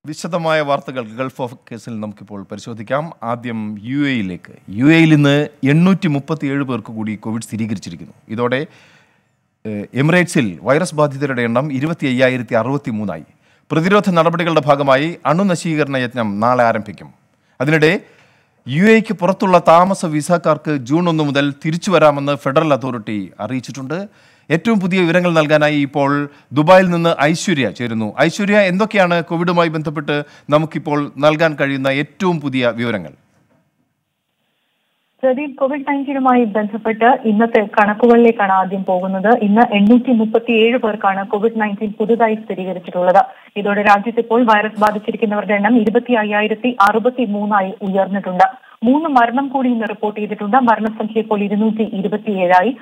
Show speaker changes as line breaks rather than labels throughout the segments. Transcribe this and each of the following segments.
വിശദമായ വാർത്തകൾ Gulf of കേസിൽ നമുക്കിപ്പോൾ പരിശോധിക്കാം. ആദ്യം യുഎഇയിലേക്ക്. യുഎഇയിൽ ഇന്ന് 837 പേർക്ക് കൂടി കോവിഡ് സ്ഥിരീകരിച്ചിരിക്കുന്നു. ഇതോടെ എമിറേറ്റ്സിൽ വൈറസ് ബാധിതരുടെ എണ്ണം 25,063 പ്രതിരോധ നടപടികളുടെ ഭാഗമായി അണുനശീകരണ യജ്ഞം നാളെ ആരംഭിക്കും. അതിനിടെ യുഎഇക്ക് പുറത്തുള്ള താമസ വിസക്കാർക്ക് ജൂൺ 1 മുതൽ തിരിച്ചു വരാമെന്ന് ഫെഡറൽ അതോറിറ്റി അറിയിച്ചിട്ടുണ്ട്. ഏറ്റവും പുതിയ വിവരങ്ങൾ നൽകാനായി ഇപ്പോൾ ദുബായിൽ നിന്ന് ഐശ്വര്യ ചേരുന്നു. ഐശ്വര്യ, എന്തൊക്കെയാണ് കോവിഡുമായി ബന്ധപ്പെട്ട് നമുക്കിപ്പോൾ നൽകാൻ കഴിയുന്ന ഏറ്റവും പുതിയ വിവരങ്ങൾ?
പ്രദീപ്, കോവിഡ്-19മായി ബന്ധപ്പെട്ട് ഇന്നത്തെ കണക്കുകളിലേക്കാണ് ആദ്യം പോകുന്നത്. ഇന്ന് 837 പേർക്കാണ് കോവിഡ്-19 പുതുതായി സ്ഥിരീകരിച്ചിട്ടുള്ളത്. ഇതോടെ രാജ്യത്ത് ഇപ്പോൾ വൈറസ് ബാധിച്ചിരിക്കുന്നവരുടെ എണ്ണം 25,063 ഉയർന്നിട്ടുണ്ട്. 3 മരണം കൂടി ഇന്ന് റിപ്പോർട്ട് ചെയ്തിട്ടുണ്ട്. മരണസംഖ്യ ഇപ്പോൾ 227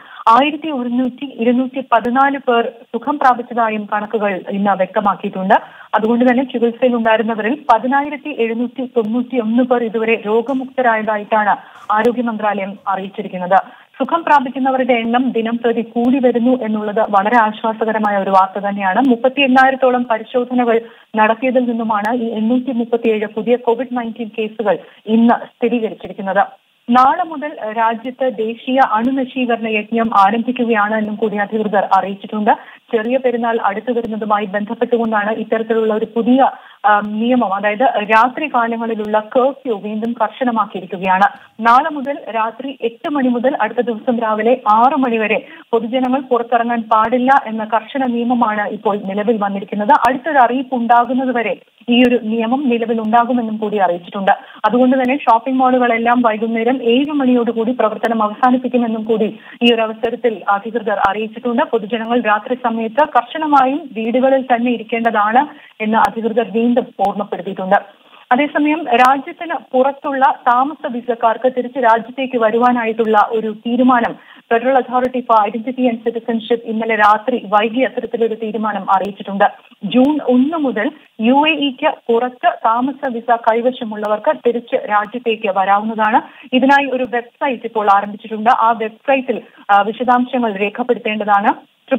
214 പേർ സുഖം പ്രാപിച്ചതായും കണക്കുകൾ ഇന്ന് വ്യക്തമാക്കിയിട്ടുണ്ട്. അതുകൊണ്ട് തന്നെ ചികിത്സയിൽ ഉണ്ടായിരുന്നവരിൽ 10,791 പേർ ഇതുവരെ രോഗമുക്തരായതായിട്ടാണ് ആരോഗ്യ മന്ത്രാലയം അറിയിച്ചിരിക്കുന്നത്. സുഖം പ്രാപിക്കുന്നവരുടെ എണ്ണം ദിനം പ്രതി കൂടി വരുന്നു എന്നുള്ളത് വളരെ ആശ്വാസകരമായ ഒരു വാർത്ത തന്നെയാണ്. 38,000-ഓളം പരിശോധനകൾ നടത്തിയതിൽ നിന്നുമാണ് ഈ 837 പുതിയ കോവിഡ്-19 കേസുകൾ ഇന്ന് സ്ഥിരീകരിച്ചിരിക്കുന്നത്. നാളെ മുതൽ രാജ്യത്ത് ദേശീയ അണുനശീകരണ യജ്ഞം ആരംഭിക്കുകയാണ് എന്നും കൂടി അധികൃതർ അറിയിച്ചിട്ടുണ്ട്. ചെറിയ പെരുന്നാൾ അടുത്തു വരുന്നതുമായി ബന്ധപ്പെട്ടുകൊണ്ടാണ് ഇത്തരത്തിലുള്ള ഒരു പുതിയ നിയമം, അതായത് രാത്രി കാലങ്ങളിലുള്ള കർഫ്യൂ വീണ്ടും കർശനമാക്കിയിരിക്കുകയാണ്. നാളെ മുതൽ രാത്രി 8 മണി മുതൽ അടുത്ത ദിവസം രാവിലെ 6 മണി വരെ പൊതുജനങ്ങൾ പുറത്തിറങ്ങാൻ പാടില്ല എന്ന കർശന നിയമമാണ് ഇപ്പോൾ നിലവിൽ വന്നിരിക്കുന്നത്. അടുത്തൊരു അറിയിപ്പ് ഉണ്ടാകുന്നതുവരെ ഈ ഒരു നിയമം നിലവിൽ ഉണ്ടാകുമെന്നും കൂടി അറിയിച്ചിട്ടുണ്ട്. അതുകൊണ്ട് തന്നെ ഷോപ്പിംഗ് മാളുകളെല്ലാം വൈകുന്നേരം 7 മണിയോടുകൂടി പ്രവർത്തനം അവസാനിപ്പിക്കുമെന്നും കൂടി ഈ ഒരു അവസരത്തിൽ അധികൃതർ അറിയിച്ചിട്ടുണ്ട്. പൊതുജനങ്ങൾ രാത്രി സമയത്ത് കർശനമായും വീടുകളിൽ തന്നെ ഇരിക്കേണ്ടതാണ് എന്ന് അധികൃതർ വീണ്ടും ഓർമ്മപ്പെടുത്തിയിട്ടുണ്ട്. അതേസമയം രാജ്യത്തിന് പുറത്തുള്ള താമസ വിസക്കാർക്ക് തിരിച്ച് രാജ്യത്തേക്ക് വരുവാനായിട്ടുള്ള ഒരു തീരുമാനം federal authority for identity and citizenship ഇന്നലെ രാത്രി വൈകി അത്തരത്തിലൊരു തീരുമാനം അറിയിച്ചിട്ടുണ്ട്. ജൂൺ 1 മുതൽ യുഎഇക്ക് പുറത്ത് താമസ വിസ കൈവശമുള്ളവർക്ക് തിരിച്ച് രാജ്യത്തേക്ക് വരാവുന്നതാണ്. ഇതിനായി ഒരു വെബ്സൈറ്റ് ഇപ്പോൾ ആരംഭിച്ചിട്ടുണ്ട്. ആ വെബ്സൈറ്റിൽ വിശദാംശങ്ങൾ രേഖപ്പെടുത്തേണ്ടതാണ്.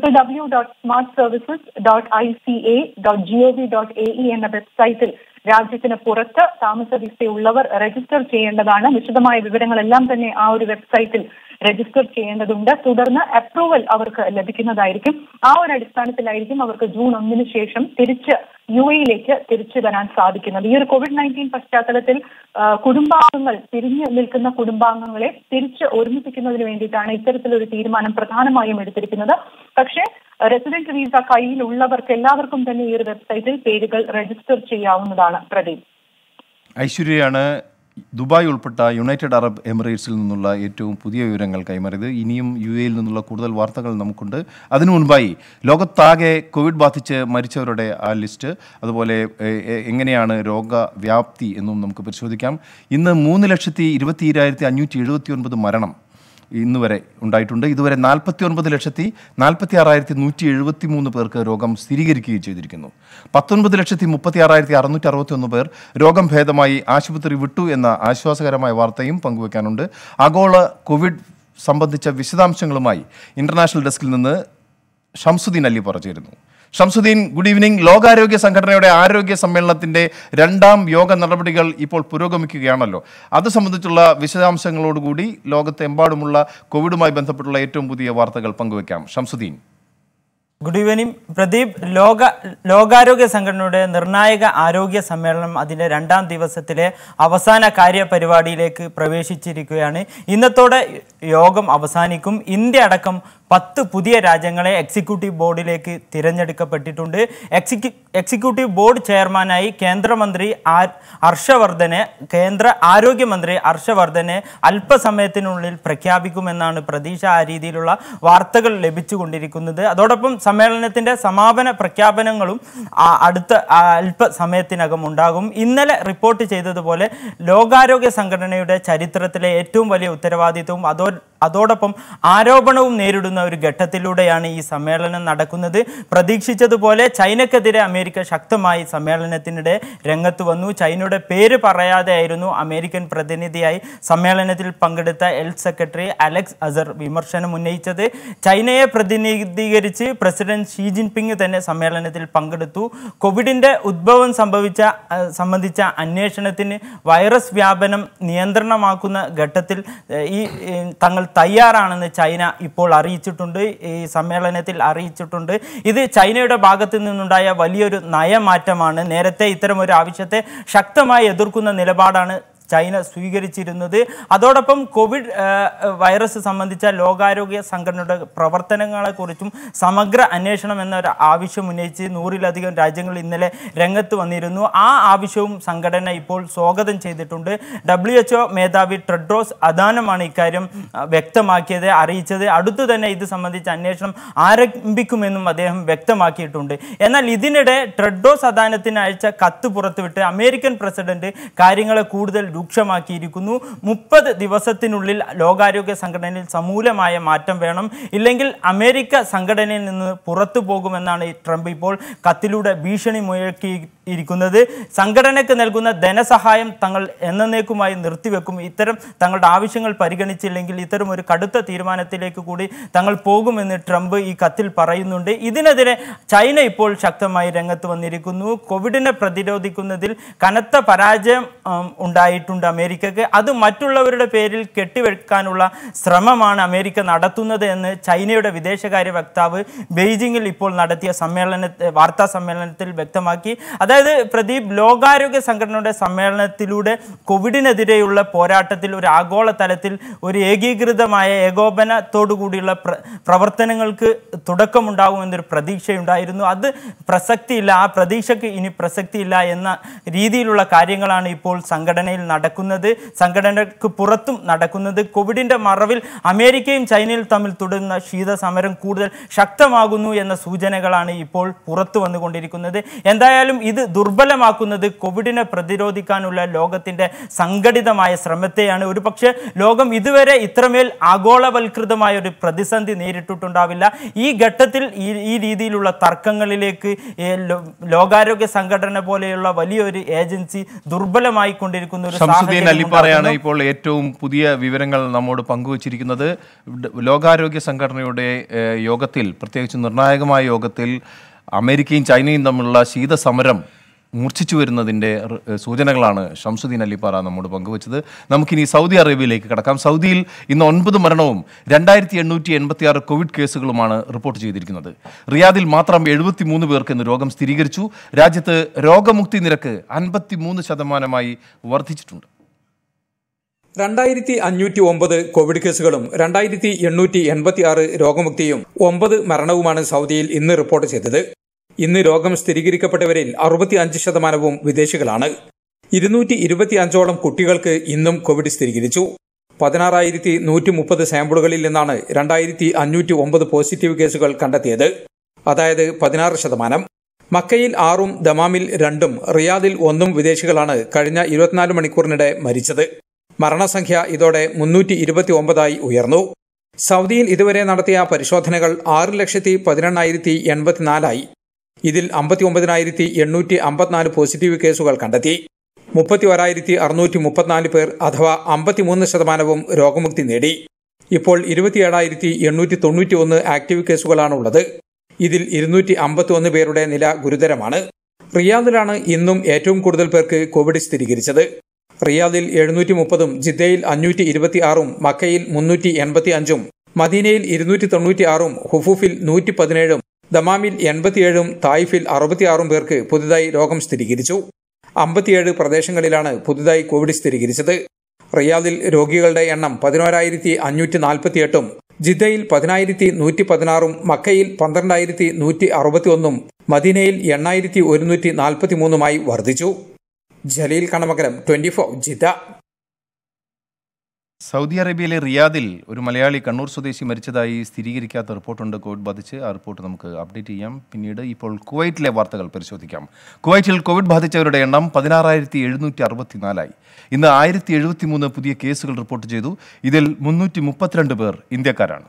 www.smartservices.ica.gov.ae എന്ന വെബ്സൈറ്റിൽ രാജ്യത്തിന് പുറത്ത് താമസ വിസയുള്ളവർ രജിസ്റ്റർ ചെയ്യേണ്ടതാണ്. വിശദമായ വിവരങ്ങളെല്ലാം തന്നെ ആ ഒരു വെബ്സൈറ്റിൽ രജിസ്റ്റർ ചെയ്യേണ്ടതുണ്ട്. തുടർന്ന് അപ്രൂവൽ അവർക്ക് ലഭിക്കുന്നതായിരിക്കും. ആ ഒരു അടിസ്ഥാനത്തിലായിരിക്കും അവർക്ക് ജൂൺ 1 ശേഷം തിരിച്ച് യുഎഇയിലേക്ക് തിരിച്ചു വരാൻ സാധിക്കുന്നത്. ഈ ഒരു കോവിഡ്-19 പശ്ചാത്തലത്തിൽ കുടുംബാംഗങ്ങൾ പിരിഞ്ഞു നിൽക്കുന്ന കുടുംബാംഗങ്ങളെ തിരിച്ച് ഒരുമിപ്പിക്കുന്നതിന് വേണ്ടിയിട്ടാണ് ഇത്തരത്തിലൊരു തീരുമാനം പ്രധാനമായും എടുത്തിരിക്കുന്നത്. പക്ഷേ റെസിഡന്റ് വിസ കയ്യിലുള്ളവർക്ക് എല്ലാവർക്കും തന്നെ ഈ ഒരു വെബ്സൈറ്റിൽ പേരുകൾ രജിസ്റ്റർ ചെയ്യാവുന്നതാണ്. പ്രദീപ്,
ഐശ്വര്യയാണ് ദുബായ് ഉൾപ്പെട്ട യുണൈറ്റഡ് അറബ് എമിറേറ്റ്സിൽ നിന്നുള്ള ഏറ്റവും പുതിയ വിവരങ്ങൾ കൈമാറിയത്. ഇനിയും യുഎഇയിൽ നിന്നുള്ള കൂടുതൽ വാർത്തകൾ നമുക്കുണ്ട്. അതിനു മുൻപായി ലോകത്താകെ കോവിഡ് ബാധിച്ച് മരിച്ചവരുടെ ആ ലിസ്റ്റ്, അതുപോലെ എങ്ങനെയാണ് രോഗവ്യാപ്തി എന്നും നമുക്ക് പരിശോധിക്കാം. ഇന്ന് 3,22,579 മരണം ഇന്ന് വരെ ഉണ്ടായിട്ടുണ്ട്. ഇതുവരെ 49,46,173 പേർക്ക് രോഗം സ്ഥിരീകരിക്കുകയും ചെയ്തിരിക്കുന്നു. 19,36,661 പേർ രോഗം ഭേദമായി ആശുപത്രി വിട്ടു എന്ന ആശ്വാസകരമായ വാർത്തയും പങ്കുവയ്ക്കാനുണ്ട്. ആഗോള കോവിഡ് സംബന്ധിച്ച വിശദാംശങ്ങളുമായി ഇന്റർനാഷണൽ ഡെസ്കിൽ നിന്ന് ഷംസുദ്ദീൻ അലി പറഞ്ഞിരുന്നു. Shamsuddin, good evening. ലോകാരോഗ്യ സംഘടനയുടെ ആരോഗ്യ സമ്മേളനത്തിന്റെ 2ാം യോഗ നടപടികൾ ഇപ്പോൾ പുരോഗമിക്കുകയാണല്ലോ. അത് സംബന്ധിച്ചുള്ള വിശദാംശങ്ങളോടുകൂടി ലോകത്തെമ്പാടുമുള്ള കോവിഡുമായി ബന്ധപ്പെട്ടുള്ള ഏറ്റവും പുതിയ വാർത്തകൾ പങ്കുവയ്ക്കാം. ഷംസുദ്ദീൻ.
Good evening Pradeep. ലോകാരോഗ്യ സംഘടനയുടെ നിർണായക ആരോഗ്യ സമ്മേളനം അതിൻ്റെ 2ാം ദിവസത്തിലെ അവസാന കാര്യപരിപാടിയിലേക്ക് പ്രവേശിച്ചിരിക്കുകയാണ്. ഇന്നത്തോടെ യോഗം അവസാനിക്കും. ഇന്ത്യ അടക്കം 10 പുതിയ രാജ്യങ്ങളെ എക്സിക്യൂട്ടീവ് ബോർഡിലേക്ക് തിരഞ്ഞെടുക്കപ്പെട്ടിട്ടുണ്ട്. എക്സിക്യൂട്ടീവ് ബോർഡ് ചെയർമാനായി കേന്ദ്ര ആരോഗ്യമന്ത്രി ഹർഷവർദ്ധനെ അല്പസമയത്തിനുള്ളിൽ പ്രഖ്യാപിക്കുമെന്നാണ് പ്രതീക്ഷ. ആ രീതിയിലുള്ള വാർത്തകൾ ലഭിച്ചുകൊണ്ടിരിക്കുന്നത്. അതോടൊപ്പം സമ്മേളനത്തിന്റെ സമാപന പ്രഖ്യാപനങ്ങളും അടുത്ത അല്പസമയത്തിനകം ഉണ്ടാകും. ഇന്നലെ റിപ്പോർട്ട് ചെയ്തതുപോലെ ലോകാരോഗ്യ സംഘടനയുടെ ചരിത്രത്തിലെ ഏറ്റവും വലിയ ഉത്തരവാദിത്വവും അതോടൊപ്പം ആരോപണവും നേരിടുന്ന ഒരു ഘട്ടത്തിലൂടെയാണ് ഈ സമ്മേളനം നടക്കുന്നത്. പ്രതീക്ഷിച്ചതുപോലെ ചൈനക്കെതിരെ അമേരിക്ക ശക്തമായി സമ്മേളനത്തിനിടെ രംഗത്ത് വന്നു. ചൈനയുടെ പേര് പറയാതെ ആയിരുന്നു അമേരിക്കൻ പ്രതിനിധിയായി സമ്മേളനത്തിൽ പങ്കെടുത്ത ഹെൽത്ത് സെക്രട്ടറി അലക്സ് അസർ വിമർശനം ഉന്നയിച്ചത്. ചൈനയെ പ്രതിനിധീകരിച്ച് പ്രസിഡന്റ് ഷീ ജിൻപിങ് തന്നെ സമ്മേളനത്തിൽ പങ്കെടുത്തു. കോവിഡിന്റെ ഉദ്ഭവം സംബന്ധിച്ച അന്വേഷണത്തിന് വൈറസ് വ്യാപനം നിയന്ത്രണമാക്കുന്ന ഘട്ടത്തിൽ തങ്ങൾ തയ്യാറാണെന്ന് ചൈന ഇപ്പോൾ അറിയിച്ചിട്ടുണ്ട്, ഈ സമ്മേളനത്തിൽ അറിയിച്ചിട്ടുണ്ട്. ഇത് ചൈനയുടെ ഭാഗത്തു നിന്നുണ്ടായ വലിയൊരു നയമാറ്റമാണ്. നേരത്തെ ഇത്തരമൊരു ആവശ്യത്തെ ശക്തമായി എതിർക്കുന്ന നിലപാടാണ് ചൈന സ്വീകരിച്ചിരുന്നത്. അതോടൊപ്പം കോവിഡ് വൈറസ് സംബന്ധിച്ച ലോകാരോഗ്യ സംഘടനയുടെ പ്രവർത്തനങ്ങളെക്കുറിച്ചും സമഗ്ര അന്വേഷണം എന്നൊരു ആവശ്യം ഉന്നയിച്ച് 100-ലധികം രാജ്യങ്ങൾ ഇന്നലെ രംഗത്ത് വന്നിരുന്നു. ആ ആവശ്യവും സംഘടന ഇപ്പോൾ സ്വാഗതം ചെയ്തിട്ടുണ്ട്. WHO മേധാവി ടെഡ്രോസ് അദാനമാണ് ഇക്കാര്യം വ്യക്തമാക്കിയത്, അറിയിച്ചത്. അടുത്തു തന്നെ ഇത് സംബന്ധിച്ച അന്വേഷണം ആരംഭിക്കുമെന്നും അദ്ദേഹം വ്യക്തമാക്കിയിട്ടുണ്ട്. എന്നാൽ ഇതിനിടെ ടെഡ്രോസ് അദാനത്തിന് അയച്ച കത്ത് പുറത്തുവിട്ട് അമേരിക്കൻ പ്രസിഡന്റ് കാര്യങ്ങളെ കൂടുതൽ രൂക്ഷമാക്കിയിരിക്കുന്നു. 30 ദിവസത്തിനുള്ളിൽ ലോകാരോഗ്യ സംഘടനയിൽ സമൂലമായ മാറ്റം വേണം, ഇല്ലെങ്കിൽ അമേരിക്ക സംഘടനയിൽ നിന്ന് പുറത്തു പോകുമെന്നാണ് ട്രംപ് ഇപ്പോൾ കത്തിലൂടെ ഭീഷണി മുഴക്കിയിരിക്കുന്നത്. സംഘടനയ്ക്ക് നൽകുന്ന ധനസഹായം തങ്ങൾ എന്നേക്കുമായി നിർത്തിവെക്കും, ഇത്തരം തങ്ങളുടെ ആവശ്യങ്ങൾ പരിഗണിച്ചില്ലെങ്കിൽ ഇത്തരം ഒരു കടുത്ത തീരുമാനത്തിലേക്ക് കൂടി തങ്ങൾ പോകുമെന്ന് ട്രംപ് ഈ കത്തിൽ പറയുന്നുണ്ട്. ഇതിനെതിരെ ചൈന ഇപ്പോൾ ശക്തമായി രംഗത്ത് വന്നിരിക്കുന്നു. കോവിഡിനെ പ്രതിരോധിക്കുന്നതിൽ കനത്ത പരാജയം ഉണ്ടായിട്ടുണ്ട് അമേരിക്കക്ക്. അത് മറ്റുള്ളവരുടെ പേരിൽ കെട്ടിവെക്കാനുള്ള ശ്രമമാണ് അമേരിക്ക നടത്തുന്നത് എന്ന് ചൈനയുടെ വിദേശകാര്യ വക്താവ് ബെയ്ജിങ്ങിൽ ഇപ്പോൾ നടത്തിയ വാർത്താ സമ്മേളനത്തിൽ വ്യക്തമാക്കി. അതായത് പ്രദീപ്, ലോകാരോഗ്യ സംഘടനയുടെ സമ്മേളനത്തിലൂടെ കോവിഡിനെതിരെയുള്ള പോരാട്ടത്തിൽ ഒരു ആഗോള തലത്തിൽ ഒരു ഏകീകൃതമായ ഏകോപനത്തോടുകൂടിയുള്ള പ്രവർത്തനങ്ങൾക്ക് തുടക്കമുണ്ടാകുമെന്നൊരു പ്രതീക്ഷയുണ്ടായിരുന്നു. അത് പ്രസക്തിയില്ല, ആ പ്രതീക്ഷയ്ക്ക് ഇനി പ്രസക്തിയില്ല എന്ന രീതിയിലുള്ള കാര്യങ്ങളാണ് ഇപ്പോൾ സംഘടനയിൽ നടക്കുന്നത്, സംഘടനയ്ക്ക് പുറത്തും നടക്കുന്നത്. കോവിഡിന്റെ മറവിൽ അമേരിക്കയും ചൈനയും തമ്മിൽ തുടരുന്ന ശീതസമരം കൂടുതൽ ശക്തമാകുന്നു എന്ന സൂചനകളാണ് ഇപ്പോൾ പുറത്തു വന്നുകൊണ്ടിരിക്കുന്നത്. എന്തായാലും ഇത് ദുർബലമാക്കുന്നത് കോവിഡിനെ പ്രതിരോധിക്കാനുള്ള ലോകത്തിന്റെ സംഘടിതമായ ശ്രമത്തെയാണ്. ഒരുപക്ഷെ ലോകം ഇതുവരെ ഇത്രമേൽ ആഗോളവൽകൃതമായ ഒരു പ്രതിസന്ധി നേരിട്ടിട്ടുണ്ടാവില്ല. ഈ ഘട്ടത്തിൽ ഈ രീതിയിലുള്ള തർക്കങ്ങളിലേക്ക് ലോകാരോഗ്യ സംഘടന പോലെയുള്ള വലിയൊരു ഏജൻസി ദുർബലമായി കൊണ്ടിരിക്കുന്ന ഒരു
ശംസുദ്ദീൻ അലിപ്പാറയാണ് ഇപ്പോൾ ഏറ്റവും പുതിയ വിവരങ്ങൾ നമ്മോട് പങ്കുവച്ചിരിക്കുന്നത്. ലോകാരോഗ്യ സംഘടനയുടെ യോഗത്തിൽ, പ്രത്യേകിച്ച് നിർണായകമായ യോഗത്തിൽ അമേരിക്കയും ചൈനയും തമ്മിലുള്ള ശീതസമരം മൂർച്ഛിച്ചു വരുന്നതിൻ്റെ സൂചനകളാണ് ഷംസുദ്ദീൻ അലിപ്പാറ നമ്മോട് പങ്കുവച്ചത്. നമുക്കിനി സൗദി അറേബ്യയിലേക്ക് കടക്കാം. സൗദിയിൽ ഇന്ന് 9 മരണവും 2886 കോവിഡ് കേസുകളുമാണ് റിപ്പോർട്ട് ചെയ്തിരിക്കുന്നത്. റിയാദിൽ മാത്രം 73 പേർക്ക് ഇന്ന് രോഗം സ്ഥിരീകരിച്ചു. രാജ്യത്ത് രോഗമുക്തി നിരക്ക് 53% വർദ്ധിച്ചിട്ടുണ്ട്.
2509 കോവിഡ് കേസുകളും 2886 രോഗമുക്തിയും 9 മരണവുമാണ് സൗദിയിൽ ഇന്ന് റിപ്പോർട്ട് ചെയ്തത്. ഇന്ന് രോഗം സ്ഥിരീകരിക്കപ്പെട്ടവരിൽ 65% വിദേശികളാണ്. 225ഓളം കുട്ടികൾക്ക് ഇന്നും കോവിഡ് സ്ഥിരീകരിച്ചു. 16130 സാമ്പിളുകളിൽ നിന്നാണ് 2509 പോസിറ്റീവ് കേസുകൾ കണ്ടെത്തിയത്, അതായത് 16%. മക്കയിൽ 6ഉം ദമാമിൽ 2ഉം റിയാദിൽ 1ഉം വിദേശികളാണ് കഴിഞ്ഞ 24 മണിക്കൂറിനിടെ മരിച്ചത്. മരണസംഖ്യ ഇതോടെ 329ആയി ഉയർന്നു. സൗദിയിൽ ഇതുവരെ നടത്തിയ പരിശോധനകൾ 6,18,084ആയി. ഇതിൽ 59,854 പോസിറ്റീവ് കേസുകൾ കണ്ടെത്തി. 31,634 പേർ അഥവാ 53% രോഗമുക്തി നേടി. ഇപ്പോൾ 27,891 ആക്റ്റീവ് കേസുകളാണുള്ളത്. ഇതിൽ 251 പേരുടെ നില ഗുരുതരമാണ്. റിയാദിലാണ് ഇന്നും ഏറ്റവും കൂടുതൽ പേർക്ക് കോവിഡ് സ്ഥിരീകരിച്ചത്. റിയാദിൽ 730ഉം ജിദ്ദയിൽ 526ഉം മക്കയിൽ 385ഉം മദീനയിൽ 296ഉം ഹുഫൂഫിൽ 117ഉം ദമാമിൽ 87ഉം തായിഫിൽ 66ഉം പേർക്ക് പുതുതായി രോഗം സ്ഥിരീകരിച്ചു. 57 പ്രദേശങ്ങളിലാണ് പുതുതായി കോവിഡ് സ്ഥിരീകരിച്ചത്. റിയാദിൽ രോഗികളുടെ എണ്ണം 11,548ഉം ജിദ്ദയിൽ 10,116ഉം മക്കയിൽ 12,161ഉം മദീനയിൽ 8,143ഉമായി വർദ്ധിച്ചു. ജലീൽ കണമകലം, 24 ജിദ്ദ.
സൗദി അറേബ്യയിലെ റിയാദിൽ ഒരു മലയാളി കണ്ണൂർ സ്വദേശി മരിച്ചതായി സ്ഥിരീകരിക്കാത്ത റിപ്പോർട്ടുണ്ട് കോവിഡ് ബാധിച്ച്. ആ റിപ്പോർട്ട് നമുക്ക് അപ്ഡേറ്റ് ചെയ്യാം. പിന്നീട് ഇപ്പോൾ കുവൈറ്റിലെ വാർത്തകൾ പരിശോധിക്കാം. കുവൈറ്റിൽ കോവിഡ് ബാധിച്ചവരുടെ എണ്ണം 16,764 ഇന്ന് 1073 പുതിയ കേസുകൾ റിപ്പോർട്ട് ചെയ്തു. ഇതിൽ 332 പേർ ഇന്ത്യക്കാരാണ്.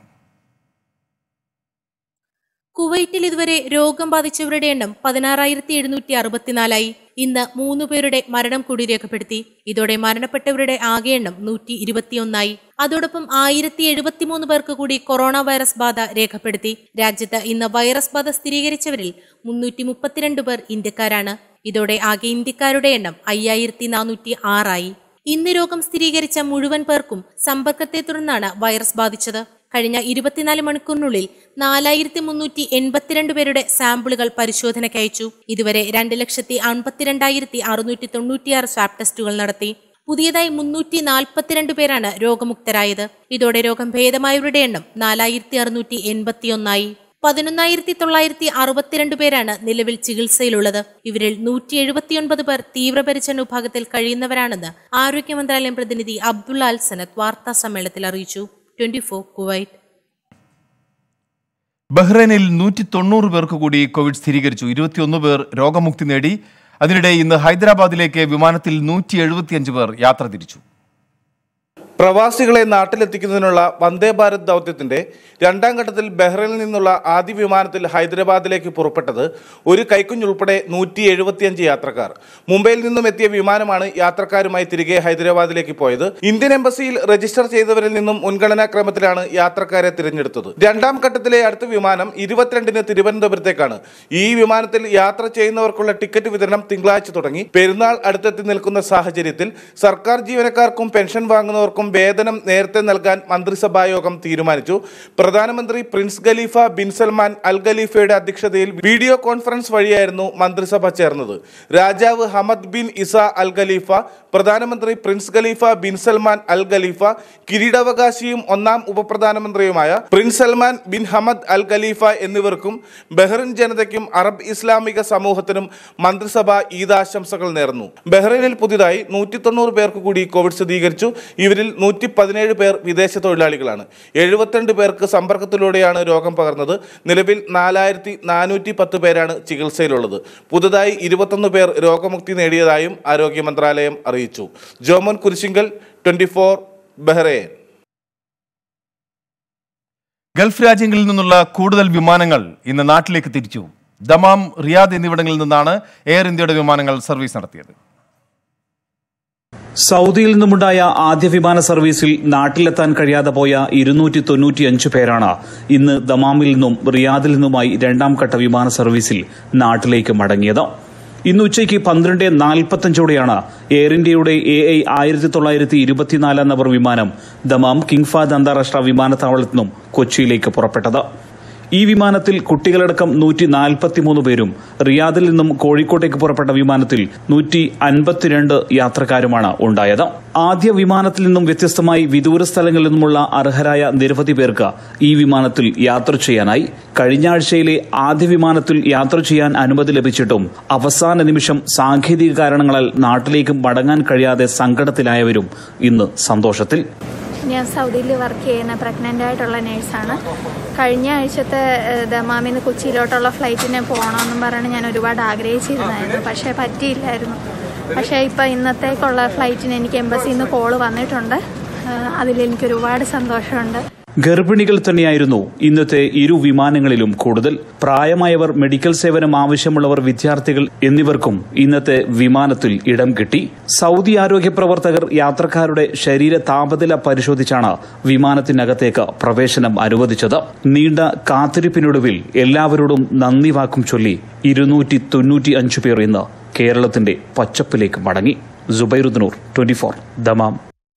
കുവൈറ്റിൽ ഇതുവരെ രോഗം ബാധിച്ചവരുടെ എണ്ണം 16,764 ഇന്ന് 3 പേരുടെ മരണം കൂടി രേഖപ്പെടുത്തി. ഇതോടെ മരണപ്പെട്ടവരുടെ ആകെ എണ്ണം 121 അതോടൊപ്പം 1073 പേർക്ക് കൂടി കൊറോണ വൈറസ് ബാധ രേഖപ്പെടുത്തി. രാജ്യത്ത് ഇന്ന് വൈറസ് ബാധ സ്ഥിരീകരിച്ചവരിൽ 332 പേർ ഇന്ത്യക്കാരാണ്. ഇതോടെ ആകെ ഇന്ത്യക്കാരുടെ എണ്ണം 5,406 ഇന്ന് രോഗം സ്ഥിരീകരിച്ച മുഴുവൻ പേർക്കും സമ്പർക്കത്തെ തുടർന്നാണ് വൈറസ് ബാധിച്ചത്. കഴിഞ്ഞ 24 മണിക്കൂറിനുള്ളിൽ 4,382 പേരുടെ സാമ്പിളുകൾ പരിശോധനയ്ക്ക് അയച്ചു. ഇതുവരെ 2,52,696 സ്വാബ് ടെസ്റ്റുകൾ നടത്തി. പുതിയതായി 342 പേരാണ് രോഗമുക്തരായത്. ഇതോടെ രോഗം ഭേദമായവരുടെ എണ്ണം 4,681 11,962 പേരാണ് നിലവിൽ ചികിത്സയിലുള്ളത്. ഇവരിൽ 179 പേർ തീവ്രപരിചരണ വിഭാഗത്തിൽ കഴിയുന്നവരാണെന്ന് ആരോഗ്യ മന്ത്രാലയം പ്രതിനിധി അബ്ദുള്ള അൽ സനത്ത് വാർത്താ സമ്മേളനത്തിൽ അറിയിച്ചു. 24 കുവൈറ്റ്.
ബഹ്റൈനിൽ 190 പേർക്ക് കൂടി കോവിഡ് സ്ഥിരീകരിച്ചു. 21 പേർ രോഗമുക്തി നേടി. അതിനിടെ ഇന്ന് ഹൈദരാബാദിലേക്ക് വിമാനത്തിൽ 175 പേർ യാത്ര തിരിച്ചു.
പ്രവാസികളെ നാട്ടിലെത്തിക്കുന്നതിനുള്ള വന്ദേ ഭാരത് ദൗത്യത്തിന്റെ 2ാം ഘട്ടത്തിൽ ബഹ്റൈനിൽ നിന്നുള്ള ആദ്യ വിമാനത്തിൽ ഹൈദരാബാദിലേക്ക് പുറപ്പെട്ടത് ഒരു കൈക്കുഞ്ഞുൾപ്പെടെ 175 യാത്രക്കാർ. മുംബൈയിൽ നിന്നും എത്തിയ വിമാനമാണ് യാത്രക്കാരുമായി തിരികെ ഹൈദരാബാദിലേക്ക് പോയത്. ഇന്ത്യൻ എംബസിയിൽ രജിസ്റ്റർ ചെയ്തവരിൽ നിന്നും മുൻഗണനാ ക്രമത്തിലാണ് യാത്രക്കാരെ തിരഞ്ഞെടുത്തത്. 2ാം ഘട്ടത്തിലെ അടുത്ത വിമാനം 22-ന് തിരുവനന്തപുരത്തേക്കാണ്. ഈ വിമാനത്തിൽ യാത്ര ചെയ്യുന്നവർക്കുള്ള ടിക്കറ്റ് വിതരണം തിങ്കളാഴ്ച തുടങ്ങി. പെരുന്നാൾ അടുത്തെത്തി നിൽക്കുന്ന സാഹചര്യത്തിൽ സർക്കാർ ജീവനക്കാർക്കും പെൻഷൻ വാങ്ങുന്നവർക്കും വേതനം നേരത്തെ നൽകാൻ മന്ത്രിസഭാ യോഗം തീരുമാനിച്ചു. പ്രധാനമന്ത്രി Prince Khalifa bin Salman Al ഖലീഫയുടെ അധ്യക്ഷതയിൽ വീഡിയോ കോൺഫറൻസ് വഴിയായിരുന്നു മന്ത്രിസഭ ചേർന്നത്. രാജാവ് Hamad bin Isa Al Khalifa, പ്രധാനമന്ത്രി Prince Khalifa bin Salman Al Khalifa, കിരീടാവകാശിയും 1ാം ഉപപ്രധാനമന്ത്രിയുമായ Prince Salman bin Hamad Al Khalifa എന്നിവർക്കും ബഹ്റൈൻ ജനതയ്ക്കും അറബ് ഇസ്ലാമിക സമൂഹത്തിനും മന്ത്രിസഭ ഈദാശംസകൾ നേർന്നു. ബഹ്റൈനിൽ പുതിയതായി 190 പേർക്ക് കൂടി കോവിഡ് സ്ഥിരീകരിച്ചു. ഇവരിൽ 117 പേർ വിദേശ തൊഴിലാളികളാണ്. 72 പേർക്ക് സമ്പർക്കത്തിലൂടെയാണ് രോഗം പകർന്നത്. നിലവിൽ 4,410 പേരാണ് ചികിത്സയിലുള്ളത്. പുതുതായി 21 പേർ രോഗമുക്തി നേടിയതായും ആരോഗ്യ മന്ത്രാലയം അറിയിച്ചു. ജോമോൻ കുരിശിങ്കൽ, 24 ബഹ്റൈൻ.
ഗൾഫ് രാജ്യങ്ങളിൽ നിന്നുള്ള കൂടുതൽ വിമാനങ്ങൾ ഇന്ന് നാട്ടിലേക്ക് തിരിച്ചു. ദമാം, റിയാദ് എന്നിവിടങ്ങളിൽ നിന്നാണ് എയർ ഇന്ത്യയുടെ വിമാനങ്ങൾ സർവീസ് നടത്തിയത്.
സൗദിയിൽ നിന്നുമുണ്ടായ ആദ്യ വിമാന സർവീസിൽ നാട്ടിലെത്താൻ കഴിയാതെ പോയ 295 പേരാണ് ഇന്ന് ദമാമിൽ നിന്നും റിയാദിൽ നിന്നുമായി 2ാം ഘട്ട വിമാന സർവീസിൽ നാട്ടിലേക്ക് മടങ്ങിയത്. ഇന്ന് ഉച്ചയ്ക്ക് 12:45 എയർ ഇന്ത്യയുടെ AI 1924 നമ്പർ വിമാനം ദമാം കിങ് ഫഹദ് അന്താരാഷ്ട്ര വിമാനത്താവളത്തിൽ നിന്നും കൊച്ചിയിലേക്ക് പുറപ്പെട്ടത്. ഈ വിമാനത്തിൽ കുട്ടികളടക്കം 143 പേരും റിയാദിൽ നിന്നും കോഴിക്കോട്ടേക്ക് പുറപ്പെട്ട വിമാനത്തിൽ 152 യാത്രക്കാരുമാണ് ഉണ്ടായത്. ആദ്യ വിമാനത്തിൽ നിന്നും വ്യത്യസ്തമായി വിദൂര സ്ഥലങ്ങളിൽ നിന്നുമുള്ള അർഹരായ നിരവധി പേർക്ക് ഈ വിമാനത്തിൽ യാത്ര ചെയ്യാനായി. കഴിഞ്ഞ ആഴ്ചയിലെ ആദ്യ വിമാനത്തിൽ യാത്ര ചെയ്യാൻ അനുമതി ലഭിച്ചിട്ടും അവസാന നിമിഷം സാങ്കേതിക കാരണങ്ങളാൽ നാട്ടിലേക്ക് മടങ്ങാൻ കഴിയാതെ സങ്കടത്തിലായവരും ഇന്ന് സന്തോഷത്തിൽ.
ഞാൻ സൗദിയിൽ വർക്ക് ചെയ്യുന്ന പ്രഗ്നൻ്റ് ആയിട്ടുള്ള നേഴ്സാണ്. കഴിഞ്ഞ ആഴ്ചത്തെ ദമാമിൽ നിന്ന് കൊച്ചിയിലോട്ടുള്ള ഫ്ലൈറ്റിന് പോകണമെന്നും പറഞ്ഞ് ഞാൻ ഒരുപാട് ആഗ്രഹിച്ചിരുന്നായിരുന്നു. പക്ഷേ പറ്റിയില്ലായിരുന്നു. പക്ഷേ ഇപ്പോൾ ഇന്നത്തേക്കുള്ള ഫ്ലൈറ്റിന് എനിക്ക് എംബസിയിൽ നിന്ന് കോള് വന്നിട്ടുണ്ട്. അതിലെനിക്ക് ഒരുപാട് സന്തോഷമുണ്ട്.
ഗർഭിണികൾ തന്നെയായിരുന്നു ഇന്നത്തെ ഇരു വിമാനങ്ങളിലും കൂടുതൽ. പ്രായമായവർ, മെഡിക്കൽ സേവനം ആവശ്യമുള്ളവർ, വിദ്യാർത്ഥികൾ എന്നിവർക്കും ഇന്നത്തെ വിമാനത്തിൽ ഇടം കിട്ടി. സൗദി ആരോഗ്യ പ്രവർത്തകർ യാത്രക്കാരുടെ ശരീര താപനില പരിശോധിച്ചാണ് വിമാനത്തിനകത്തേക്ക് പ്രവേശനം അനുവദിച്ചത്. നീണ്ട കാത്തിരിപ്പിനൊടുവിൽ എല്ലാവരോടും നന്ദി വാക്കും ചൊല്ലി 295 പേർ ഇന്ന് കേരളത്തിന്റെ പച്ചപ്പിലേക്ക് മടങ്ങി. സുബൈറുദ്ദീനൂർ, 24 ദമാം.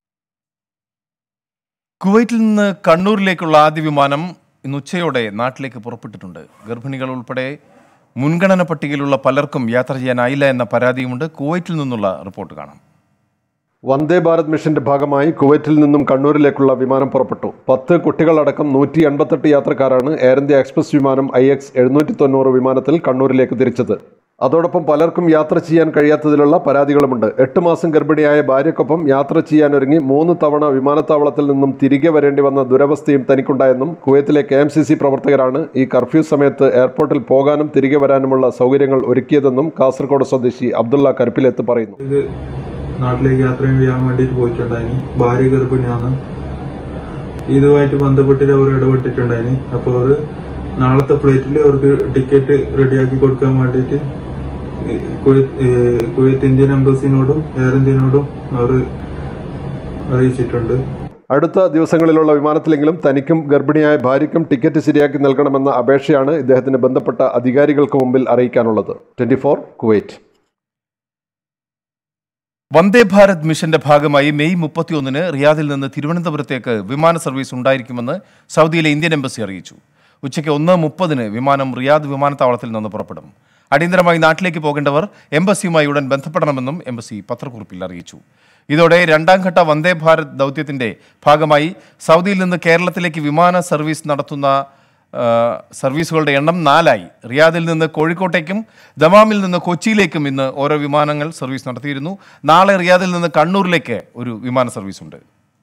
കുവൈറ്റിൽ നിന്ന് കണ്ണൂരിലേക്കുള്ള ആദ്യ വിമാനം ഇന്ന് ഉച്ചയോടെ നാട്ടിലേക്ക് പുറപ്പെട്ടിട്ടുണ്ട്. ഗർഭിണികൾ ഉൾപ്പെടെ മുൻഗണന പട്ടികയിലുള്ള പലർക്കും യാത്ര ചെയ്യാനായില്ല എന്ന പരാതിയുമുണ്ട്. കുവൈറ്റിൽ നിന്നുള്ള റിപ്പോർട്ട് കാണാം.
വന്ദേ ഭാരത് മിഷന്റെ ഭാഗമായി കുവൈറ്റിൽ നിന്നും കണ്ണൂരിലേക്കുള്ള വിമാനം പുറപ്പെട്ടു. 10 കുട്ടികളടക്കം 188 യാത്രക്കാരാണ് എയർ ഇന്ത്യ എക്സ്പ്രസ് വിമാനം IX 790 വിമാനത്തിൽ കണ്ണൂരിലേക്ക് തിരിച്ചത്. അതോടൊപ്പം പലർക്കും യാത്ര ചെയ്യാൻ കഴിയാത്തതിലുള്ള പരാതികളുമുണ്ട്. 8 മാസം ഗർഭിണിയായ ഭാര്യയ്ക്കൊപ്പം യാത്ര ചെയ്യാനൊരുങ്ങി 3 തവണ വിമാനത്താവളത്തിൽ നിന്നും തിരികെ വരേണ്ടി വന്ന ദുരവസ്ഥയും തനിക്കുണ്ടായെന്നും കുവൈത്തിലെ KMCC പ്രവർത്തകരാണ് ഈ കർഫ്യൂ സമയത്ത് എയർപോർട്ടിൽ പോകാനും തിരികെ വരാനുമുള്ള സൗകര്യങ്ങൾ ഒരുക്കിയതെന്നും കാസർഗോഡ് സ്വദേശി അബ്ദുള്ള കരപ്പിലെത്ത് പറയുന്നു.
നാട്ടിലേക്ക് യാത്ര ചെയ്യാൻ വേണ്ടിയിട്ട് പോയിട്ടുണ്ടായിന്. ഭാര്യ ഗർഭിണിയാണ്. ഇതുമായിട്ട് ബന്ധപ്പെട്ടിട്ട് അവർ ഇടപെട്ടിട്ടുണ്ടായിന്. അപ്പോൾ അവർ നാളത്തെ ഫ്ലൈറ്റിൽ അവർക്ക് ടിക്കറ്റ് റെഡിയാക്കി കൊടുക്കാൻ വേണ്ടിയിട്ട് കുവൈത്ത് ഇന്ത്യൻ എംബസിനോടും എയർ ഇന്ത്യനോടും അവർ അറിയിച്ചിട്ടുണ്ട്.
അടുത്ത ദിവസങ്ങളിലുള്ള വിമാനത്തിലെങ്കിലും തനിക്കും ഗർഭിണിയായ ഭാര്യയ്ക്കും ടിക്കറ്റ് ശരിയാക്കി നൽകണമെന്ന അപേക്ഷയാണ് ഇദ്ദേഹത്തിന് ബന്ധപ്പെട്ട അധികാരികൾക്ക് മുമ്പിൽ അറിയിക്കാനുള്ളത്. 24 കുവൈറ്റ്.
വന്ദേ ഭാരത് മിഷന്റെ ഭാഗമായി മെയ് 31-ന് റിയാദിൽ നിന്ന് തിരുവനന്തപുരത്തേക്ക് വിമാന സർവീസ് ഉണ്ടായിരിക്കുമെന്ന് സൗദിയിലെ ഇന്ത്യൻ എംബസി അറിയിച്ചു. ഉച്ചയ്ക്ക് 1:30-ന് വിമാനം റിയാദ് വിമാനത്താവളത്തിൽ നിന്ന് പുറപ്പെടും. അടിയന്തരമായി നാട്ടിലേക്ക് പോകേണ്ടവർ എംബസിയുമായി ഉടൻ ബന്ധപ്പെടണമെന്നും എംബസി പത്രക്കുറിപ്പിൽ അറിയിച്ചു. ഇതോടെ 2ാം ഘട്ട വന്ദേ ഭാരത് ദൗത്യത്തിന്റെ ഭാഗമായി സൗദിയിൽ നിന്ന് കേരളത്തിലേക്ക് വിമാന സർവീസ് നടത്തുന്ന സർവീസുകളുടെ എണ്ണം 4ആയി. റിയാദിൽ നിന്ന് കോഴിക്കോട്ടേക്കും ദമാമിൽ നിന്ന് കൊച്ചിയിലേക്കും ഇന്ന് ഓരോ വിമാനങ്ങൾ സർവീസ് നടത്തിയിരുന്നു. നാളെ റിയാദിൽ നിന്ന് കണ്ണൂരിലേക്ക് ഒരു വിമാന സർവീസുണ്ട്.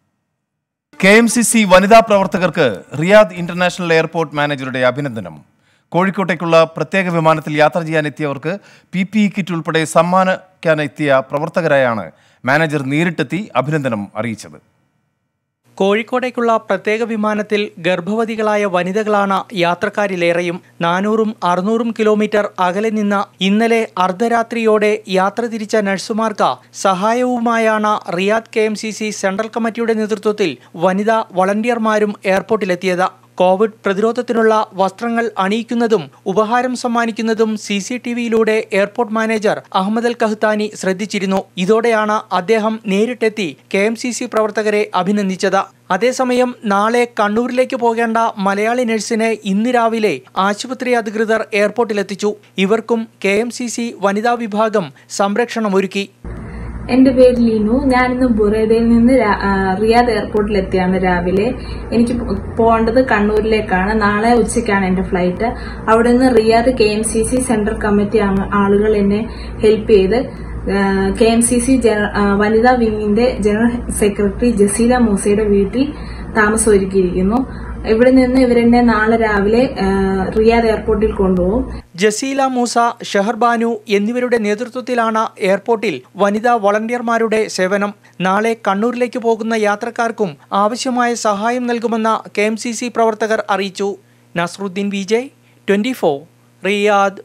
KMCC വനിതാ പ്രവർത്തകർക്ക് റിയാദ് ഇന്റർനാഷണൽ എയർപോർട്ട് മാനേജറുടെ അഭിനന്ദനം. കോഴിക്കോട്ടേക്കുള്ള പ്രത്യേക വിമാനത്തിൽ യാത്ര ചെയ്യാനെത്തിയവർക്ക് PPE കിറ്റ് ഉൾപ്പെടെ സമ്മാനിക്കാനെത്തിയ പ്രവർത്തകരായാണ് മാനേജർ നേരിട്ടെത്തി അഭിനന്ദനം അറിയിച്ചത്.
കോഴിക്കോടേക്കുള്ള പ്രത്യേക വിമാനത്തിൽ ഗർഭവതികളായ വനിതകളാണ് യാത്രക്കാരിലേറെയും. 400-600 കിലോമീറ്റർ അകലെ നിന്ന് ഇന്നലെ അർദ്ധരാത്രിയോടെ യാത്ര തിരിച്ച നഴ്സുമാർക്ക് സഹായവുമായാണ് റിയാദ് KMCC സെൻട്രൽ കമ്മിറ്റിയുടെ നേതൃത്വത്തിൽ വനിതാ വളണ്ടിയർമാരും എയർപോർട്ടിലെത്തിയത്. കോവിഡ് പ്രതിരോധത്തിനുള്ള വസ്ത്രങ്ങൾ അണിയിക്കുന്നതും ഉപഹാരം സമ്മാനിക്കുന്നതും CCTVയിലൂടെ airport manager Ahmed Al Qahtani ശ്രദ്ധിച്ചിരുന്നു. ഇതോടെയാണ് അദ്ദേഹം നേരിട്ടെത്തി KMCC പ്രവർത്തകരെ അഭിനന്ദിച്ചത്. അതേസമയം നാളെ കണ്ണൂരിലേക്ക് പോകേണ്ട മലയാളി നഴ്സിനെ ഇന്ന് രാവിലെ ആശുപത്രി അധികൃതർ എയർപോർട്ടിലെത്തിച്ചു. ഇവർക്കും KMCC വനിതാ വിഭാഗം സംരക്ഷണമൊരുക്കി.
എൻ്റെ പേര് ലീനു. ഞാനിന്ന് ബുറേദയിൽ നിന്ന് റിയാദ് എയർപോർട്ടിലെത്തിയാണ് രാവിലെ. എനിക്ക് പോകേണ്ടത് കണ്ണൂരിലേക്കാണ്. നാളെ ഉച്ചയ്ക്കാണ് എൻ്റെ ഫ്ലൈറ്റ്. അവിടെ നിന്ന് റിയാദ് KMCC സെൻട്രൽ കമ്മിറ്റി ആളുകൾ എന്നെ ഹെൽപ്പ് ചെയ്ത് KMCC വനിതാ വിങ്ങിന്റെ ജനറൽ സെക്രട്ടറി ജസീല മൂസയുടെ വീട്ടിൽ താമസം ഒരുക്കിയിരിക്കുന്നു. ഇവിടെ നിന്ന് ഇവരെന്നെ നാളെ രാവിലെ റിയാദ് എയർപോർട്ടിൽ കൊണ്ടുപോകും.
ജസീല മൂസ, ഷെഹർ ബാനു എന്നിവരുടെ നേതൃത്വത്തിലാണ് എയർപോർട്ടിൽ വനിതാ വളണ്ടിയർമാരുടെ സേവനം. നാളെ കണ്ണൂരിലേക്ക് പോകുന്ന യാത്രക്കാർക്കും ആവശ്യമായ സഹായം നൽകുമെന്ന് KMCC പ്രവർത്തകർ അറിയിച്ചു. നസ്രുദ്ദീൻ വിജയ്, 24 റിയാദ്.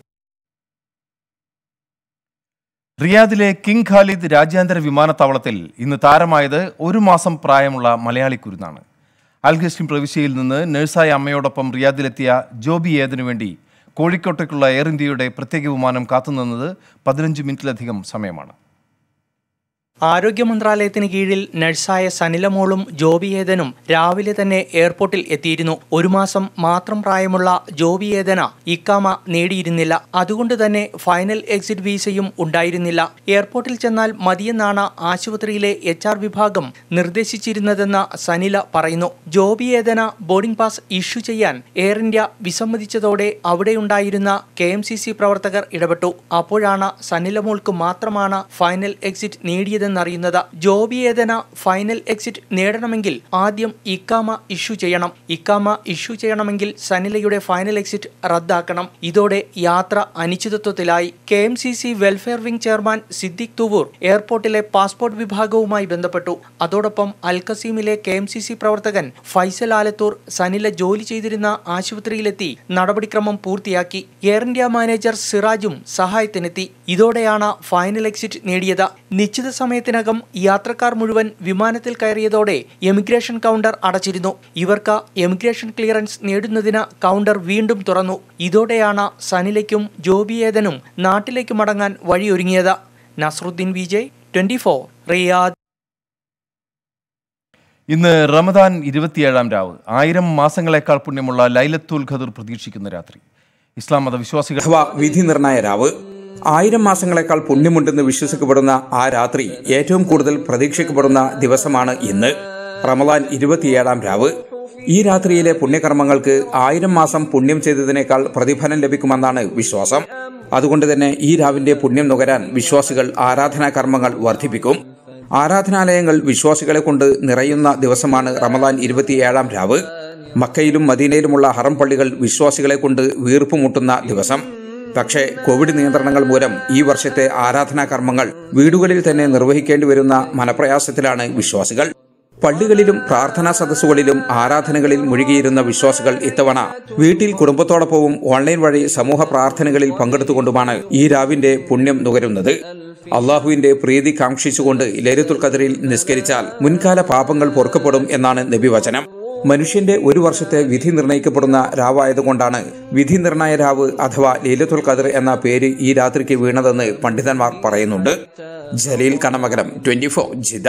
റിയാദിലെ കിങ് ഖാലിദ് രാജ്യാന്തര വിമാനത്താവളത്തിൽ ഇന്ന് താരമായത് 1 മാസം പ്രായമുള്ള മലയാളി കുരുന്നാണ്. അൽഗസ്റ്റിൻ പ്രവിശ്യയിൽ നിന്ന് നഴ്സായ അമ്മയോടൊപ്പം റിയാദിലെത്തിയ ജോബി ഏതിനു വേണ്ടി കോഴിക്കോട്ടേക്കുള്ള എയർ ഇന്ത്യയുടെ പ്രത്യേക വിമാനം കാത്തുനിന്നത് 15 മിനിറ്റിലധികം സമയമാണ്.
ആരോഗ്യ മന്ത്രാലയത്തിന് കീഴിൽ നഴ്സായ സനിലമോളും ജോബിയേദനും രാവിലെ തന്നെ എയർപോർട്ടിൽ എത്തിയിരുന്നു. 1 മാസം മാത്രം പ്രായമുള്ള ജോബിയേദന ഇക്കാമ നേടിയിരുന്നില്ല. അതുകൊണ്ട് തന്നെ ഫൈനൽ എക്സിറ്റ് വീസയും ഉണ്ടായിരുന്നില്ല. എയർപോർട്ടിൽ ചെന്നാൽ മതിയെന്നാണ് ആശുപത്രിയിലെ HR വിഭാഗം നിർദ്ദേശിച്ചിരുന്നതെന്ന് സനില പറയുന്നു. ജോബിയേദന ബോർഡിംഗ് പാസ് ഇഷ്യൂ ചെയ്യാൻ എയർ ഇന്ത്യ വിസമ്മതിച്ചതോടെ അവിടെയുണ്ടായിരുന്ന KMCC പ്രവർത്തകർ ഇടപെട്ടു. അപ്പോഴാണ് സനിലമോൾക്ക് മാത്രമാണ് ഫൈനൽ എക്സിറ്റ് നേടിയത് െന്നറിയുന്നത്. ജോബിയേദന ഫൈനൽ എക്സിറ്റ് നേടണമെങ്കിൽ ആദ്യം ഇക്കാമ ഇഷ്യൂ ചെയ്യണം. ഇക്കാമ ഇഷ്യൂ ചെയ്യണമെങ്കിൽ സനിലയുടെ ഫൈനൽ എക്സിറ്റ് റദ്ദാക്കണം. ഇതോടെ യാത്ര അനിശ്ചിതത്വത്തിലായി. KMCC welfare wing chairman Siddique Thuvoor എയർപോർട്ടിലെ പാസ്പോർട്ട് വിഭാഗവുമായി ബന്ധപ്പെട്ടു. അതോടൊപ്പം അൽകസീമിലെ KMCC പ്രവർത്തകൻ ഫൈസൽ ആലത്തൂർ സനില ജോലി ചെയ്തിരുന്ന ആശുപത്രിയിലെത്തി നടപടിക്രമം പൂർത്തിയാക്കി. എയർ ഇന്ത്യ മാനേജർ സിറാജും സഹായത്തിനെത്തി. ഇതോടെയാണ് ഫൈനൽ എക്സിറ്റ് നേടിയത്. നിശ്ചിത സമയത്തിനകം യാത്രക്കാർ മുഴുവൻ വിമാനത്തിൽ കയറിയതോടെ എമിഗ്രേഷൻ കൗണ്ടർ അടച്ചിരുന്നു. ഇവർക്ക് എമിഗ്രേഷൻ ക്ലിയറൻസ് നേടുന്നതിന് കൗണ്ടർ വീണ്ടും തുറന്നു. ഇതോടെയാണ് സനിലയ്ക്കും ജോബിയേദനും നാട്ടിലേക്ക് മടങ്ങാൻ വഴിയൊരുങ്ങിയത്. നസ്രുദ്ദീൻ വിജയ്, 24 റിയാദ്.
ഇന്ന് റമദാൻ 27-ാം രാവ്. 1000 മാസങ്ങളെക്കാൾ പുണ്യമുള്ള ലൈലത്തുൽ ഖദർ പ്രതീക്ഷിക്കുന്ന രാത്രി. ഇസ്ലാം മത വിശ്വാസികൾ
വിധി നിർണയ രാവ്. 1000 മാസങ്ങളെക്കാൾ പുണ്യമുണ്ടെന്ന് വിശ്വസിക്കപ്പെടുന്ന ആ രാത്രി ഏറ്റവും കൂടുതൽ പ്രതീക്ഷിക്കപ്പെടുന്ന ദിവസമാണ് ഇന്ന് റമദാൻ 27-ാം രാവ്. ഈ രാത്രിയിലെ പുണ്യകർമ്മങ്ങൾക്ക് 1000 മാസം പുണ്യം ചെയ്തതിനേക്കാൾ പ്രതിഫലം ലഭിക്കുമെന്നാണ് വിശ്വാസം. അതുകൊണ്ട് തന്നെ ഈ രാവിന്റെ പുണ്യം നുകരാൻ വിശ്വാസികൾ ആരാധനാ കർമ്മങ്ങൾ വർദ്ധിപ്പിക്കും. ആരാധനാലയങ്ങൾ വിശ്വാസികളെ കൊണ്ട് നിറയുന്ന ദിവസമാണ് റമദാൻ 27-ാം രാവ്. മക്കയിലും മദീനയിലുമുള്ള ഹറം പള്ളികൾ വിശ്വാസികളെ കൊണ്ട് വീർപ്പുമുട്ടുന്ന ദിവസം. പക്ഷേ കോവിഡ് നിയന്ത്രണങ്ങൾ മൂലം ഈ വർഷത്തെ ആരാധനാ കർമ്മങ്ങൾ വീടുകളിൽ തന്നെ നിർവഹിക്കേണ്ടി വരുന്ന മനപ്രയാസത്തിലാണ് വിശ്വാസികൾ. പള്ളികളിലും പ്രാർത്ഥനാ സദസ്സുകളിലും ആരാധനകളിൽ മുഴുകിയിരുന്ന വിശ്വാസികൾ ഇത്തവണ വീട്ടിൽ കുടുംബത്തോടൊപ്പവും ഓൺലൈൻ വഴി സമൂഹ പ്രാർത്ഥനകളിൽ പങ്കെടുത്തുകൊണ്ടുമാണ് ഈ രാവിന്റെ പുണ്യം നുകരുന്നത്. അള്ളാഹുവിന്റെ പ്രീതി കാംക്ഷിച്ചുകൊണ്ട് ലൈലത്തുൽ ഖദ്റിൽ നിസ്കരിച്ചാൽ മുൻകാല പാപങ്ങൾ പൊറുക്കപ്പെടും എന്നാണ് നബിവചനം. മനുഷ്യന്റെ ഒരു വർഷത്തെ വിധി നിർണയിക്കപ്പെടുന്ന രാവായതുകൊണ്ടാണ് വിധി നിർണയ രാവ് അഥവാ ലൈലത്തുൽ ഖദ്ർ എന്ന പേര് ഈ രാത്രിക്ക് വീണതെന്ന് പണ്ഡിതന്മാർ പറയുന്നുണ്ട്. ജലീൽ കണമകലം, 24 ജിദ്ദ.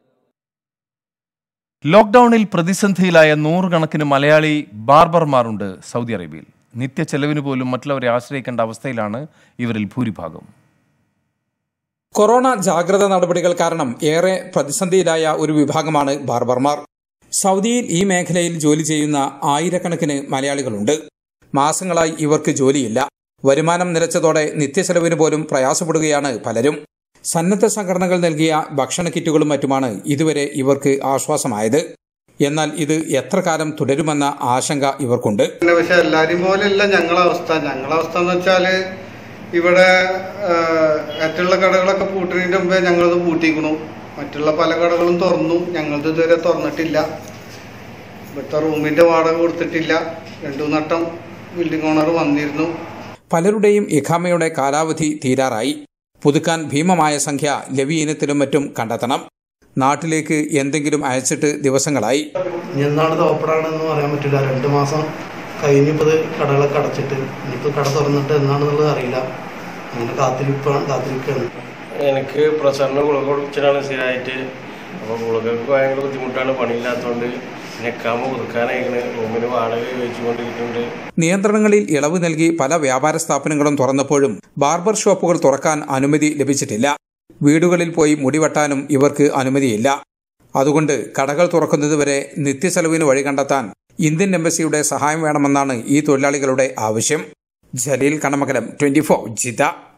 ലോക്ക്ഡൌണിൽ പ്രതിസന്ധിയിലായ 100 കണക്കിന് മലയാളി ബാർബർമാരുണ്ട് സൗദി അറേബ്യയിൽ. നിത്യ ചെലവിന് പോലും മറ്റുള്ളവരെ ആശ്രയിക്കേണ്ട അവസ്ഥയിലാണ് ഇവരിൽ ഭൂരിഭാഗം.
കൊറോണ ജാഗ്രത നടപടികൾ കാരണം ഏറെ പ്രതിസന്ധിയിലായ ഒരു വിഭാഗമാണ് ബാർബർമാർ. സൗദിയിൽ ഈ മേഖലയിൽ ജോലി ചെയ്യുന്ന ആയിരക്കണക്കിന് മലയാളികളുണ്ട്. മാസങ്ങളായി ഇവർക്ക് ജോലിയില്ല. വരുമാനം നിലച്ചതോടെ നിത്യച്ചെലവിന് പോലും പ്രയാസപ്പെടുകയാണ് പലരും. സന്നദ്ധ സംഘടനകൾ നൽകിയ ഭക്ഷണ കിറ്റുകളും മറ്റുമാണ് ഇതുവരെ ഇവർക്ക് ആശ്വാസമായത്. എന്നാൽ ഇത് എത്ര കാലം തുടരുമെന്ന ആശങ്ക ഇവർക്കുണ്ട്.
പക്ഷെ എല്ലാവരും പോലെയല്ല ഞങ്ങളവസ്ഥ എന്ന് വെച്ചാല് ഇവിടെ മറ്റുള്ള കടകളൊക്കെ പൂട്ടുന്നതിന്റെ മുമ്പേ ഞങ്ങളത് പൂട്ടിക്കണു. മറ്റുള്ള പല കടകളും തുറന്നു, ഞങ്ങളത് ഇതുവരെ തുറന്നിട്ടില്ല. ഇവിടുത്തെ റൂമിന്റെ വാടക കൊടുത്തിട്ടില്ല. 2 വട്ടം ബിൽഡിംഗ് ഓണർ വന്നിരുന്നു.
പലരുടെയും ഇഖാമയുടെ കാലാവധി തീരാറായി. പുതുക്കാൻ ഭീമമായ സംഖ്യ ലവി ഇനത്തിലും മറ്റും കണ്ടെത്തണം. നാട്ടിലേക്ക് എന്തെങ്കിലും അയച്ചിട്ട് ദിവസങ്ങളായി.
എന്നാണ് ഓപ്പണാണെന്ന് പറയാൻ പറ്റില്ല. 2 മാസം കഴിഞ്ഞപ്പോൾ കടകളൊക്കെ അടച്ചിട്ട് ഇനിയിപ്പോൾ കട തുറന്നിട്ട് എന്നാണെന്നുള്ളത് അറിയില്ല. അങ്ങനെ കാത്തിരിക്കുകയാണ്.
എനിക്ക് പ്രസറിന് ഗുളിക കുടിച്ചിട്ടാണ് സ്ഥിരമായിട്ട്. അപ്പോൾ ഗുളികൾക്ക് ഭയങ്കര ബുദ്ധിമുട്ടാണ്, പണിയില്ലാത്തതുകൊണ്ട്. നെക്കാമ പുതുക്കാനായിക്കണ്, റൂമിന് വാടക ചോദിച്ചുകൊണ്ടിരിക്കുന്നുണ്ട്.
നിയന്ത്രണങ്ങളിൽ ഇളവ് നൽകി പല വ്യാപാര സ്ഥാപനങ്ങളും തുറന്നപ്പോഴും ബാർബർ ഷോപ്പുകൾ തുറക്കാൻ അനുമതി ലഭിച്ചിട്ടില്ല. വീടുകളിൽ പോയി മുടിവെട്ടാനും ഇവർക്ക് അനുമതിയില്ല. അതുകൊണ്ട് കടകൾ തുറക്കുന്നതുവരെ നിത്യച്ചെലവിന് വഴി കണ്ടെത്താൻ ഇന്ത്യൻ എംബസിയുടെ സഹായം വേണമെന്നാണ് ഈ തൊഴിലാളികളുടെ ആവശ്യം. ജലീൽ കണമകലം, 24 ജിദ്ദ.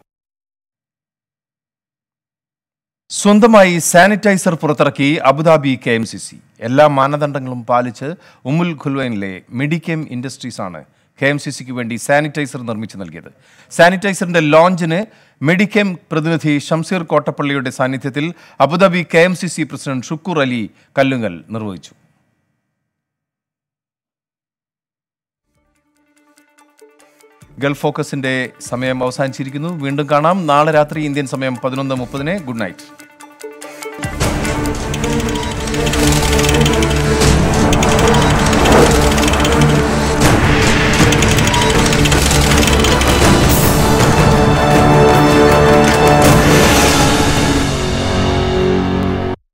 സ്വന്തമായി സാനിറ്റൈസർ പുറത്തിറക്കി അബുദാബി KMCC. എല്ലാ മാനദണ്ഡങ്ങളും പാലിച്ച് ഉമ്മുൽ ഖുൽവൈനിലെ മെഡിക്കെം ഇൻഡസ്ട്രീസ് ആണ് KMCCക്ക് വേണ്ടി സാനിറ്റൈസർ നിർമ്മിച്ചു നൽകിയത്. സാനിറ്റൈസറിന്റെ ലോഞ്ചിന് മെഡിക്കെം പ്രതിനിധി ഷംസീർ കോട്ടപ്പള്ളിയുടെ സാന്നിധ്യത്തിൽ Abu Dhabi KMCC president Shukoor Ali Kallungal നിർവഹിച്ചു. ഗൾഫ് ഫോക്കസിന്റെ സമയം അവസാനിച്ചിരിക്കുന്നു. വീണ്ടും കാണാം നാളെ രാത്രി ഇന്ത്യൻ സമയം 11:30. Good night.